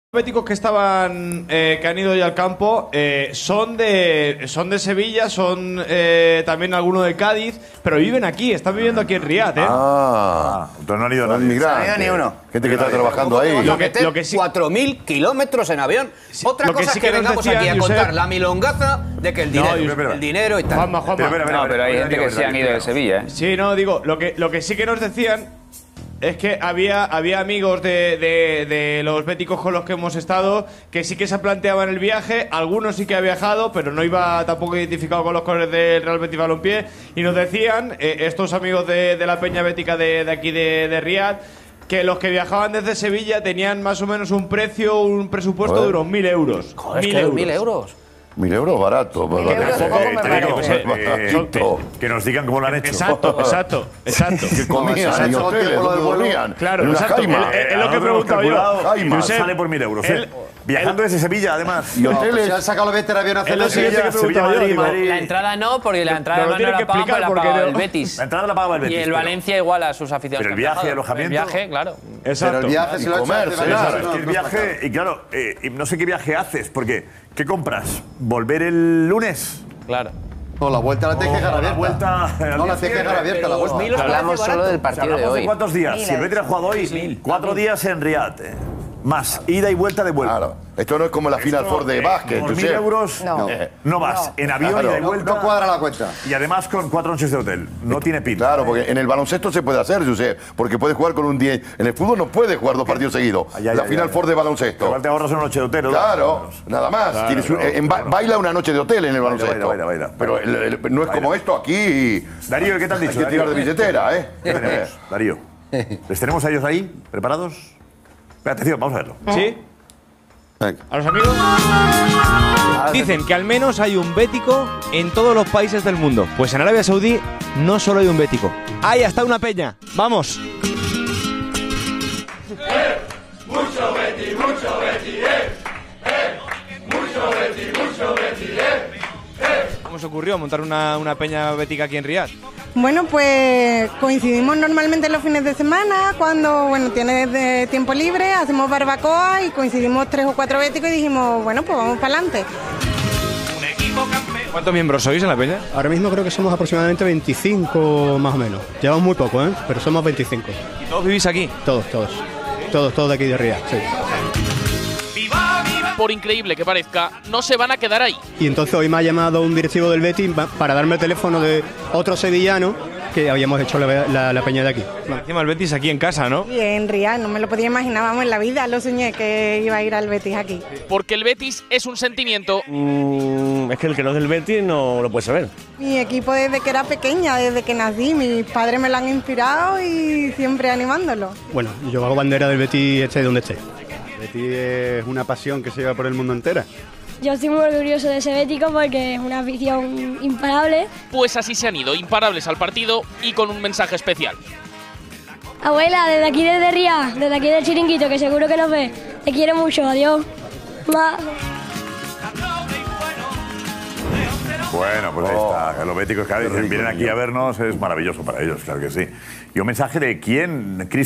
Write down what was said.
Béticos que estaban que han ido ya al campo son de Sevilla, son también algunos de Cádiz, pero viven aquí, están viviendo aquí en Riad, entonces no han ido nadie. No ha ido ni uno. Gente que está trabajando ahí. Lo que sí, 4.000 kilómetros en avión. Otra cosa es que vengamos aquí a contar la milongaza de que el dinero, el dinero y tal. Juanma. Pero hay gente que se han ido de Sevilla, ¿eh? Sí, no, digo, lo que sí que nos decían es que había amigos de los béticos con los que hemos estado que sí que se planteaban el viaje. Algunos sí que ha viajado, pero no iba tampoco identificado con los colores del Real Betis Balompié. Y nos decían, estos amigos de la peña bética de aquí de Riad, que los que viajaban desde Sevilla tenían más o menos un presupuesto de unos 1.000 euros. Joder, es que 1.000 euros. 1.000 euros barato. Que nos digan cómo lo han hecho. Exacto. Que comían en hoteles, donde dormían. Claro, en una exacto. caima. Es lo que he preguntado yo. Jaima. Sale por 1.000 euros. Viajando desde Sevilla, además. Y hoteles. Se han sacado los veteranos a Es lo siguiente que he preguntado yo. Digo, La entrada no, porque la entrada Pero no tiene la que pagan, explicar la porque paga no. el Betis. La entrada la pagaba el Betis. Y el Valencia igual a sus aficionados. Pero el viaje, que han alojamiento. viajado. El viaje, claro. exacto. Pero el viaje se lo comer, Claro, es que el viaje, y claro, no sé qué viaje haces, porque ¿qué compras? ¿Volver el lunes? Claro. No, la vuelta la tienes que dejar La abierta. vuelta. No, la tienes que dejar abierta, la vuelta. Hablamos solo del O sea, partido de hablamos de hoy. cuántos días. Si el Betis ha jugado hoy, 4 días en Riad. Más ida y vuelta de vuelta. Claro. Esto no es como la Final Four de básquet. Por 1.000 Josep. euros no vas. En avión, Claro. ida y vuelta. No cuadra la cuenta. Y además con 4 noches de hotel. No tiene pinta. Claro, porque en el baloncesto se puede hacer, Josep, porque puedes jugar con un 10. En el fútbol no puedes jugar 2 partidos seguidos. La Final Four de baloncesto. Igual te ahorras una noche de hotel. ¿no? Claro, nada más. Claro, Tienes baila una noche de hotel en el baloncesto. Baila. Pero no es como esto aquí. Darío, ¿qué te han dicho? Hay que tirar de billetera, ¿eh? ¿Qué tenemos? Darío. ¿Les tenemos a ellos ahí? ¿Preparados? Espera, atención, vamos a verlo. ¿Sí? ¿A los amigos? Dicen que al menos hay un bético en todos los países del mundo. Pues en Arabia Saudí no solo hay un bético. Hay hasta una peña. ¡Vamos! Mucho Betis, mucho Betis, ¿Cómo os ocurrió montar una peña bética aquí en Riad? Bueno, pues coincidimos normalmente los fines de semana, cuando tienes de tiempo libre, hacemos barbacoa y coincidimos 3 o 4 béticos y dijimos, bueno, pues vamos para adelante. ¿Cuántos miembros sois en la peña? Ahora mismo creo que somos aproximadamente 25 más o menos. Llevamos muy poco, ¿eh? Pero somos 25. ¿Y todos vivís aquí? Todos de aquí de Riad, sí. Por increíble que parezca, no se van a quedar ahí. Y entonces hoy me ha llamado un directivo del Betis para darme el teléfono de otro sevillano que habíamos hecho la peña de aquí. Encima el Betis aquí en casa, ¿no? Y en Riad, no me lo podía imaginar, vamos, en la vida lo soñé que iba a ir al Betis aquí. Porque el Betis es un sentimiento Es que el que no es del Betis no lo puede saber. Mi equipo desde que era pequeña, desde que nací, mis padres me lo han inspirado y siempre animándolo. Bueno, yo hago bandera del Betis esté donde esté. El Betis es una pasión que se lleva por el mundo entera. Yo estoy muy orgulloso de ese bético porque es una afición imparable. Pues así se han ido, imparables al partido y con un mensaje especial. Abuela, desde aquí desde Riad, desde aquí del Chiringuito, que seguro que nos ve. Te quiero mucho, adiós. Bueno, pues ahí está. Los béticos que vienen aquí a vernos es maravilloso para ellos, claro que sí. Y un mensaje de quién, Cris.